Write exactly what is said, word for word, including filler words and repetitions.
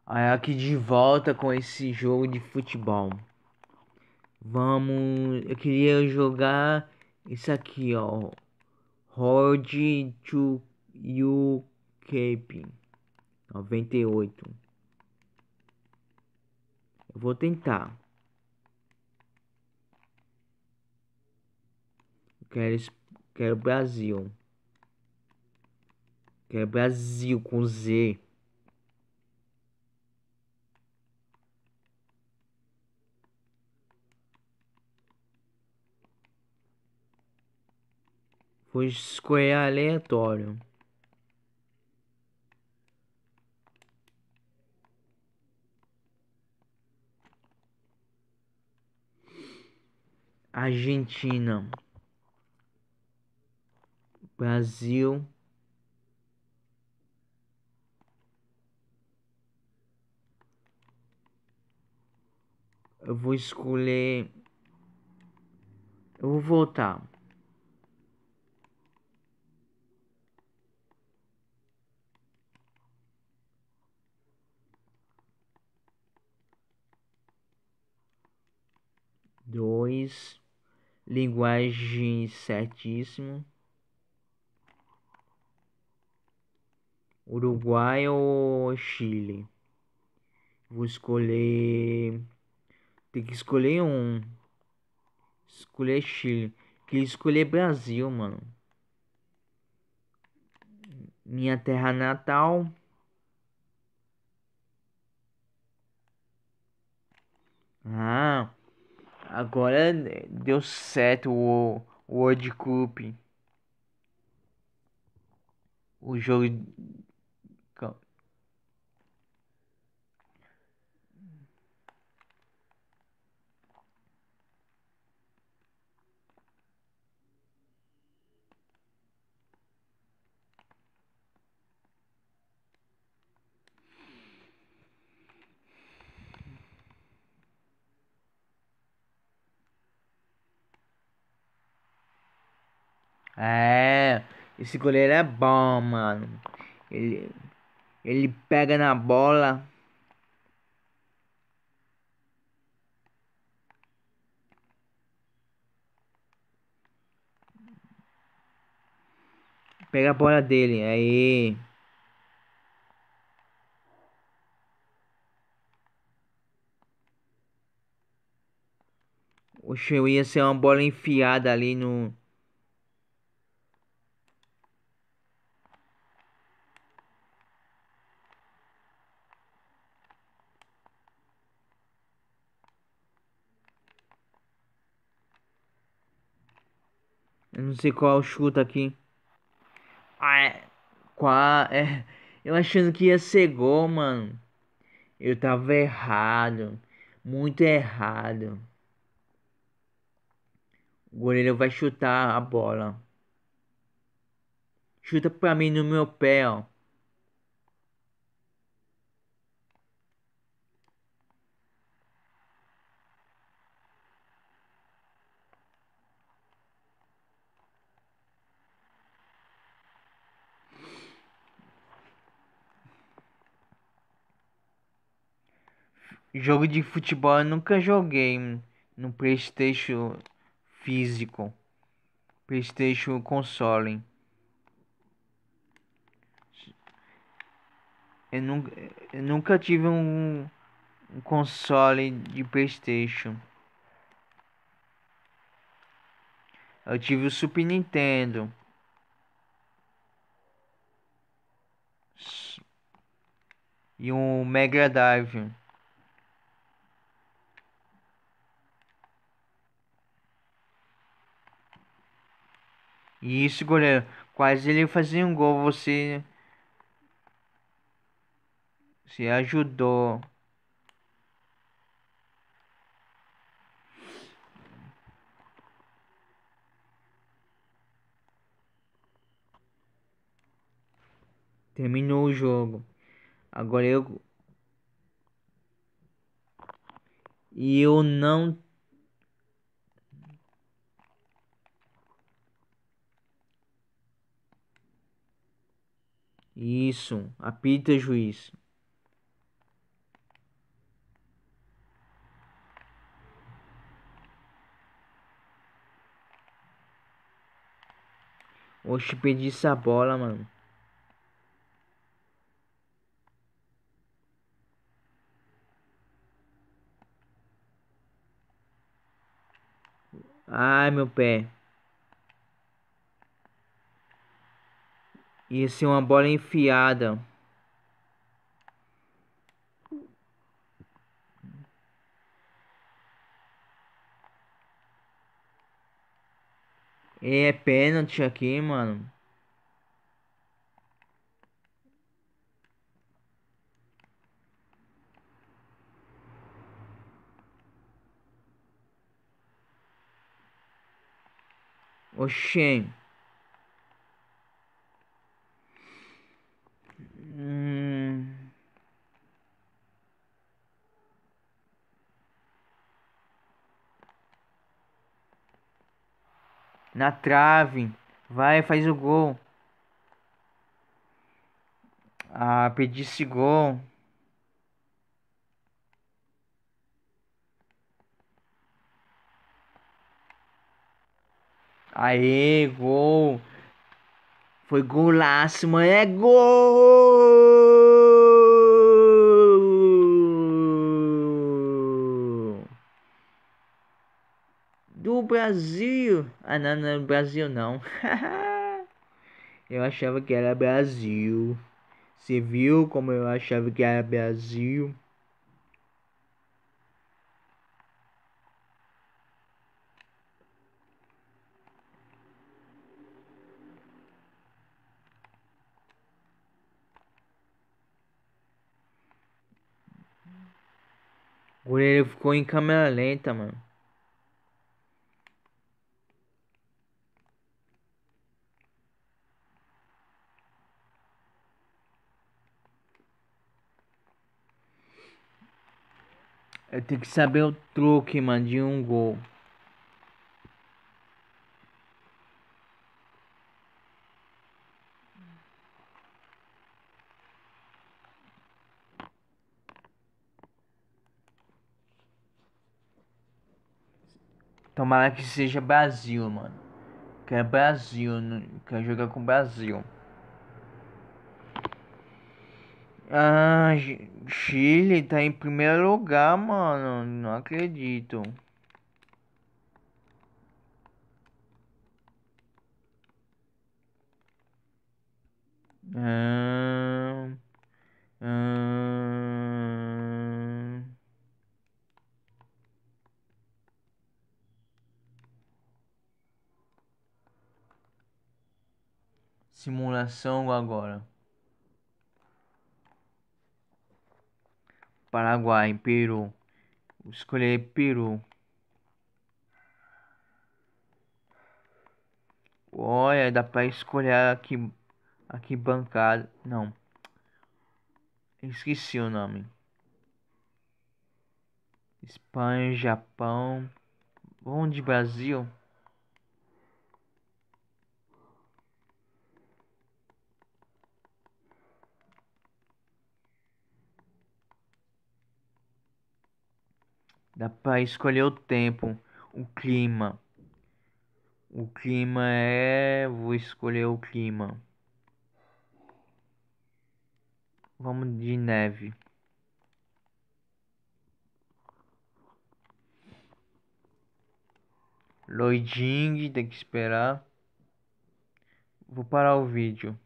Aí aqui de volta com esse jogo de futebol. Vamos, eu queria jogar isso aqui, ó. Road to You Cape noventa e oito. Eu vou tentar. Eu quero, es- quero Brasil. Quero Brasil com Z. Vou escolher aleatório. Argentina, Brasil. Eu vou escolher. Eu vou voltar. Dois. Linguagem certíssimo. Uruguai ou Chile? Vou escolher. Tem que escolher um. Escolher Chile. Queria escolher Brasil, mano. Minha terra natal. Ah, agora deu certo o, o World Cup. O jogo. É, esse goleiro é bom, mano. Ele, ele pega na bola. Pega a bola dele. Aí. Oxe, eu ia ser uma bola enfiada ali no. Eu não sei qual chuta aqui. Ah, é. Qual, é, eu achando que ia ser gol, mano. Eu tava errado. Muito errado. O goleiro vai chutar a bola. Chuta pra mim no meu pé, ó. Jogo de futebol eu nunca joguei no PlayStation físico. PlayStation console. Eu nunca, eu nunca tive um, um console de PlayStation. Eu tive o Super Nintendo. S- E um Mega Drive. E isso, goleiro. Quase ele fazia um gol. Você se ajudou. Terminou o jogo. Agora eu. E eu não. Isso. Apita, juiz. Oxe, perdi essa bola, mano. Ai, meu pé. Ia ser uma bola enfiada. É pênalti aqui, mano. Oxê. Hum, na trave. Vai, faz o gol. Ah, perdi esse gol. Aê, gol. Foi golaço, mano. É gol! Do Brasil. Ah, não, não é Brasil, não. Eu achava que era Brasil. Você viu como eu achava que era Brasil? O goleiro ficou em câmera lenta, mano. Eu tenho que saber o truque, mano, de um gol. Tomara que seja Brasil, mano. Quero Brasil, não- quero jogar com Brasil. Ah, Chi- Chile tá em primeiro lugar, mano. Não acredito. Ahn, ahn. Simulação agora. Paraguai, Peru. Vou escolher Peru. Olha, dá pra escolher aqui, aqui bancada. Não, esqueci o nome. Espanha, Japão. Vamos de Brasil. Dá pra escolher o tempo, o clima. O clima é. Vou escolher o clima. Vamos de neve. Loading, tem que esperar. Vou parar o vídeo.